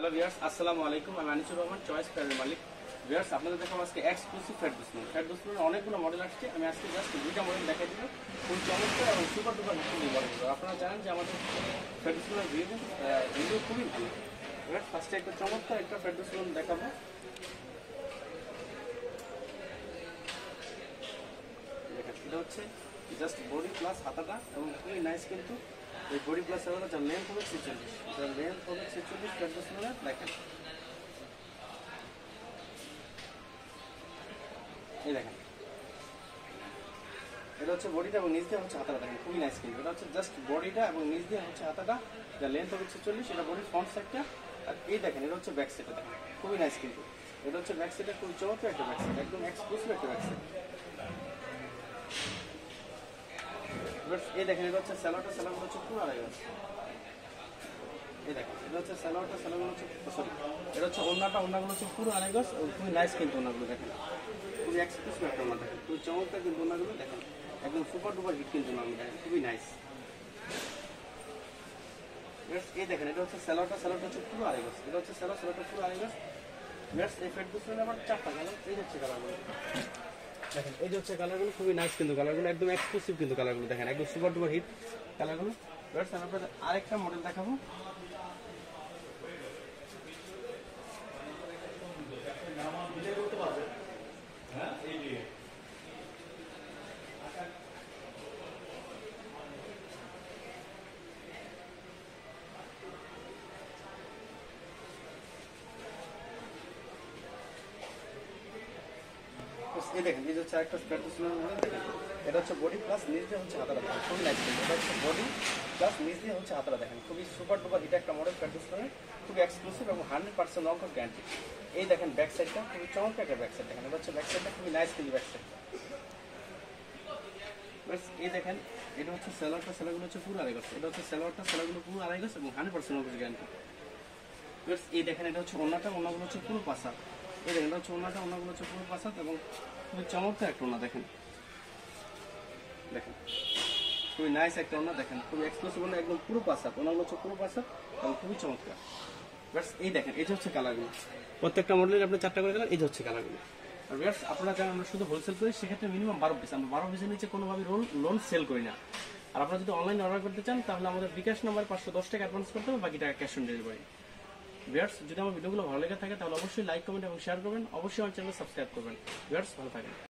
Hello viewers, আসসালামু আলাইকুম। আমি আনিসুর রহমান, চয়েস ফেয়ারের মালিক। ভিউয়ার্স, আপনাদের দেখাবো আজকে এক্সক্লুসিভ ফেরদৌসের অনেকগুলো মডেল আসছে। আমি আজকে জাস্ট দুইটা মডেল দেখাই দিব, খুব চমৎকার এবং সুপার ডুপার মডেলগুলো। আপনারা জানেন যে আমাদের ফেরদৌসের ভিডিও খুবই ভালো। ভিউয়ার্স, ফার্স্টে একটা চমৎকার একটা ফেরদৌসের দেখাবো। দেখেন, এটা হচ্ছে জাস্ট বডি প্লাস হাতাটা এবং খুবই নাইস। কিন্তু এই বডি প্লাস হাতাটা যার লেন্থ হবে 46, যার লেন্থ হবে 46 ফেরদৌসের। দেখেন, এই দেখেন, এটা হচ্ছে বডিটা এবং নিচ দিয়ে হচ্ছে হাতাটা। দেখেন, খুবই নাইস। কিন্তু এটা হচ্ছে জাস্ট বডিটা এবং নিচ দিয়ে হচ্ছে হাতাটা, যার লেন্থ হবে 46, এটা বডির ফ্রন্ট সাইডটা। আর এই দেখেন, এটা হচ্ছে ব্যাক সাইডটা। দেখেন, খুবই নাইস। কিন্তু এটা হচ্ছে ব্যাক সাইডটা, খুবই চমৎকার একটা ব্যাক সাইড, একদম এক্সক্লুসিভ একটা ব্যাক সাইড। এই দেখেন, এটা হচ্ছে স্যালোয়ারগুলো হচ্ছে পুরো আড়াই গজ। এই দেখেন, এটা হচ্ছে স্যালোয়ারগুলো হচ্ছে, সরি, এটা হচ্ছে ওড়নাগুলো হচ্ছে পুরো আড়াই গজ। খুবই নাইস কিন্তু ওড়নাগুলো দেখেন, খুবই এক্সক্লুসিভ একটা ওড়না। দেখেন, খুবই চমৎকার কিন্তু ওড়নাগুলো। দেখেন, একদম সুপার ডুপার হিট কিন্তু ওড়নাগুলো। দেখেন, খুবই নাইস। এই দেখেন, এটা হচ্ছে স্যালোয়ারটা হচ্ছে পুরো আড়াই গজ। এটা হচ্ছে স্যালোয়ারটা পুরো আড়াই গজ। এই ফেরদৌসের আবার 4টা কালার। এই হচ্ছে কালারগুলো, দেখেন, এই যে হচ্ছে কালারগুলো, খুবই নাইস কিন্তু কালারগুলো, একদম এক্সক্লুসিভ কিন্তু কালারগুলো। দেখেন, একদম সুপার ডুপার হিট কালারগুলো। আমি আপনাদের আরেকটা মডেল দেখাবো। এই দেখেন, এই হচ্ছে একটা ফেরদৌসের মডেল। দেখেন, এটা হচ্ছে বডি প্লাস নিচ দিয়ে হচ্ছে হাতাটা। দেখেন, খুবই নাইস। এটা হচ্ছে বডি প্লাস নিচ দিয়ে হচ্ছে হাতাটা। দেখেন, খুবই সুপার ডুপার হিট একটা মডেল ফেরদৌসের, খুবই এক্সক্লুসিভ এবং 100% লং কোট গ্যারান্টি। এই দেখেন, ব্যাক সাইডটা খুবই চমৎকার একটা ব্যাক সাইড। দেখেন, এটা হচ্ছে ব্যাক সাইডটা, খুবই নাইস কিন্তু ব্যাক সাইড। এই দেখেন, এটা হচ্ছে স্যালোয়ারগুলো হচ্ছে পুরো আড়াই গজ। এটা হচ্ছে স্যালোয়ারগুলো পুরো আড়াই গজ এবং 100% লং কোট গ্যারান্টি। এই দেখেন, এটা হচ্ছে ওড়নাগুলো হচ্ছে পুরো পাসাত। এই দেখেন, এটা হচ্ছে ওড়নাগুলো হচ্ছে পুরো পাসাত এবং খুবই চমৎকার একটা ওড়না। দেখেন, খুবই নাইস একটা ওড়না। দেখেন, খুবই এক্সক্লুসিভ ওড়না, একদম পুরো পাসাত। ওড়নাগুলো হচ্ছে পুরো পাসাত এবং খুবই চমৎকার। এই দেখেন, এই হচ্ছে কালারগুলো। প্রত্যেকটা মডেলের আপনার 4টা করে কালার। এই হচ্ছে কালারগুলো। আর আপনারা জানেন আমরা শুধু হোলসেল করি, সেক্ষেত্রে মিনিমাম 12 পিস। আমরা 12 পিসের নিচে কোনোভাবে লোন সেল করি না। আর আপনারা যদি অনলাইনে অর্ডার করতে চান, তাহলে আমাদের বিকাশ নাম্বার 510 টাকা অ্যাডভান্স করতে হবে, বাকি টাকা ক্যাশ অন ডেলিভারি। ভিউয়ার্স, যদি আমার ভিডিওগুলো ভালো লেগে থাকে তাহলে অবশ্যই লাইক, কমেন্ট এবং শেয়ার করবেন। অবশ্যই আমার চ্যানেল সাবস্ক্রাইব করবেন। ভিউয়ার্স, ভালো থাকেন।